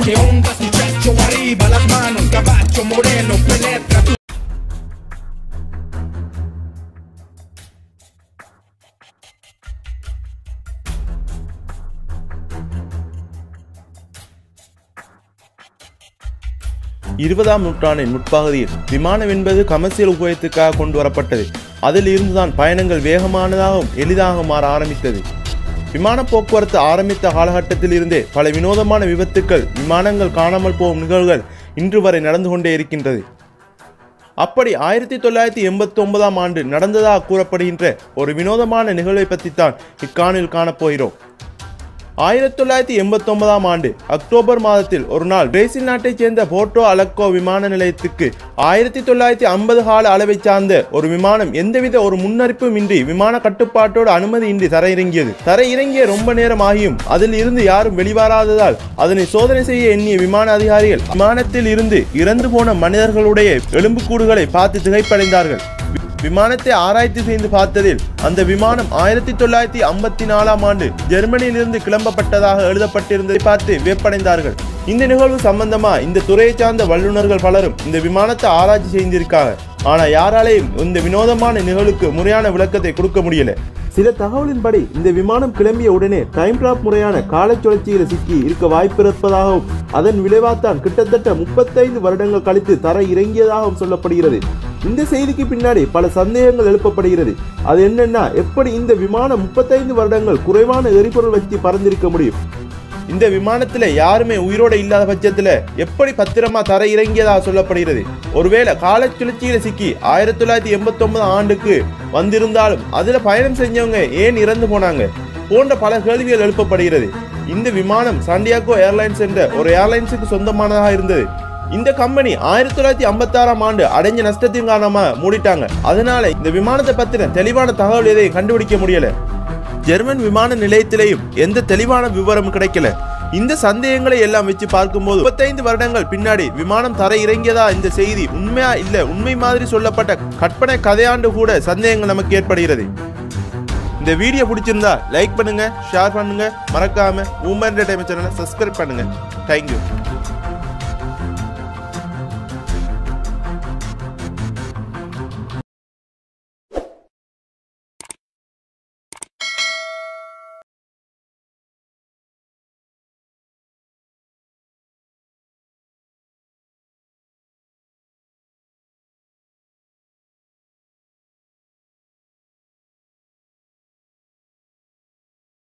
¿Qué onda muchacho? Arriba las manos, caballo moreno, penetra tu... இருபதாம் நூற்றாண்டின் முற்பகுதியில் விமானம் என்பது கமர்சியல் உபயோகத்துக்காக கொண்டு வரப்பட்டது. அதில் இருந்துதான் பயணங்கள் வேகமானதாகவும் எளிதாக மாற ஆரம்பித்தது. விமான போக்குவரத்து ஆரம்பித்த காலகட்டத்தில் இருந்தே பல வினோதமான விபத்துக்கள், விமானங்கள் காணாமல் போகும் நிகழ்வுகள் இன்று வரை நடந்து கொண்டே இருக்கின்றது. அப்படி 1989ஆம் ஆண்டு நடந்ததாக கூறப்படுகின்ற ஒரு வினோதமான நிகழ்வை பற்றித்தான் இக்காணொலியில் காணப்போகிறோம். 1989ஆம் ஆண்டு அக்டோபர் மாதத்தில் ஒரு நாள் பிரேசில் நாட்டைச் சேர்ந்த போர்ட்டோ அலெக்ரோ விமான நிலையத்துக்கு 1950 கால அளவை சார்ந்த ஒரு விமானம் எந்தவித ஒரு முன்னறிப்பும் இன்றி விமான கட்டுப்பாட்டோடு அனுமதியின்றி தரையிறங்கியது. தரையிறங்கிய ரொம்ப நேரம் ஆகியும் அதில் இருந்து யாரும் வெளிவராததால் அதனை சோதனை செய்ய எண்ணிய விமான அதிகாரிகள் விமானத்தில் இருந்து இறந்து போன மனிதர்களுடைய எலும்புக்கூடுகளை பார்த்து திகைப்படைந்தார்கள். விமானத்தை ஆராய்ச்சி செய்து பார்த்ததில் அந்த விமானம் 1954ஆம் ஆண்டு ஜெர்மனியிலிருந்து கிளம்பப்பட்டதாக எழுதப்பட்டிருந்ததை பார்த்து வியப்படைந்தார்கள். இந்த நிகழ்வு சம்பந்தமா இந்த துறையை சார்ந்த வல்லுநர்கள் பலரும் இந்த விமானத்தை ஆராய்ச்சி செய்திருக்காங்க. ஆனா யாராலையும் இந்த வினோதமான நிகழ்வுக்கு முறையான விளக்கத்தை கொடுக்க முடியல. சில தகவலின்படி இந்த விமானம் கிளம்பிய உடனே டைம் டிராப் முறையான கால சுழற்சியில் சிக்கி இருக்க வாய்ப்பு இருப்பதாகவும் அதன் விளைவாத்தான் கிட்டத்தட்ட 35 வருடங்கள் கழித்து தரை இறங்கியதாகவும் சொல்லப்படுகிறது. இந்த செய்திக்கு பின்னாடி பல சந்தேகங்கள் எழுப்பப்படுகிறது. அது என்னன்னா, எப்படி இந்த விமானம் 35 வருடங்கள் குறைவான எரிபொருள் வச்சு பறந்திருக்க முடியும்? இந்த விமானத்துல யாருமே உயிரோட இல்லாத பட்சத்துல எப்படி பத்திரமா தரை இறங்கியதாக சொல்லப்படுகிறது? ஒருவேளை கால சுழற்சியில சிக்கி 1989 ஆண்டுக்கு வந்திருந்தாலும் அதுல பயணம் செஞ்சவங்க ஏன் இறந்து போனாங்க போன்ற பல கேள்விகள் எழுப்பப்படுகிறது. இந்த விமானம் சாண்டியாகோ ஏர்லைன்ஸ் என்ற ஒரு ஏர்லைன்ஸுக்கு சொந்தமானதாக இருந்தது. இந்த கம்பெனி 1956ஆம் ஆண்டு அடைஞ்ச நஷ்டத்தின் காரணமா மூடிட்டாங்க. அதனால இந்த விமானத்தை பத்தின தெளிவான தகவல் எதையும் கண்டுபிடிக்க முடியல. ஜெர்மன் விமான நிலையத்திலேயும் எந்த தெளிவான விவரமும் கிடைக்கல. இந்த சந்தேகங்களை எல்லாம் வச்சு பார்க்கும்போது 35 வருடங்கள் பின்னாடி விமானம் தரை இறங்கியதா இந்த செய்தி உண்மையா இல்ல உண்மை மாதிரி சொல்லப்பட்ட கற்பனை கதையாண்டு கூட சந்தேகங்கள் நமக்கு ஏற்படுகிறது. இந்த வீடியோ பிடிச்சிருந்தா லைக் பண்ணுங்க, ஷேர் பண்ணுங்க, மறக்காம ஊமர் என்டர்டெயின்மென்ட் சேனலை சப்ஸ்கிரைப் பண்ணுங்க. தேங்க்யூ.